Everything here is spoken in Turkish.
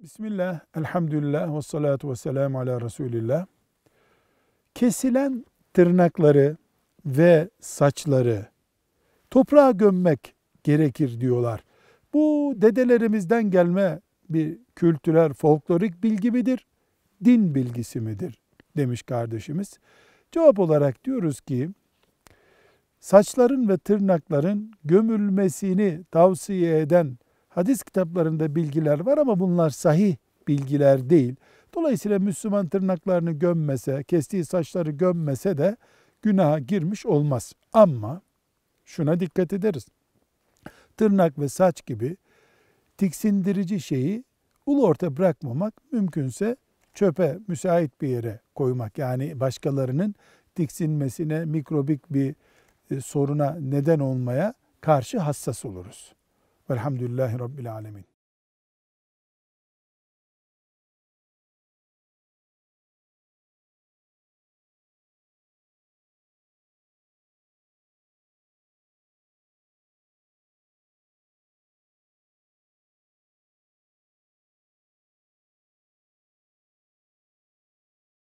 Bismillah, elhamdülillah, ve salatu ve selamu ala Resulillah. Kesilen tırnakları ve saçları toprağa gömmek gerekir diyorlar. Bu dedelerimizden gelme bir kültürel, folklorik bilgi midir, din bilgisi midir demiş kardeşimiz. Cevap olarak diyoruz ki, saçların ve tırnakların gömülmesini tavsiye eden hadis kitaplarında bilgiler var ama bunlar sahih bilgiler değil. Dolayısıyla Müslüman tırnaklarını gömmese, kestiği saçları gömmese de günaha girmiş olmaz. Ama şuna dikkat ederiz. Tırnak ve saç gibi tiksindirici şeyi ulu orta bırakmamak, mümkünse çöpe, müsait bir yere koymak. Yani başkalarının tiksinmesine, mikrobik bir soruna neden olmaya karşı hassas oluruz. Velhamdülillahi Rabbil Alemin.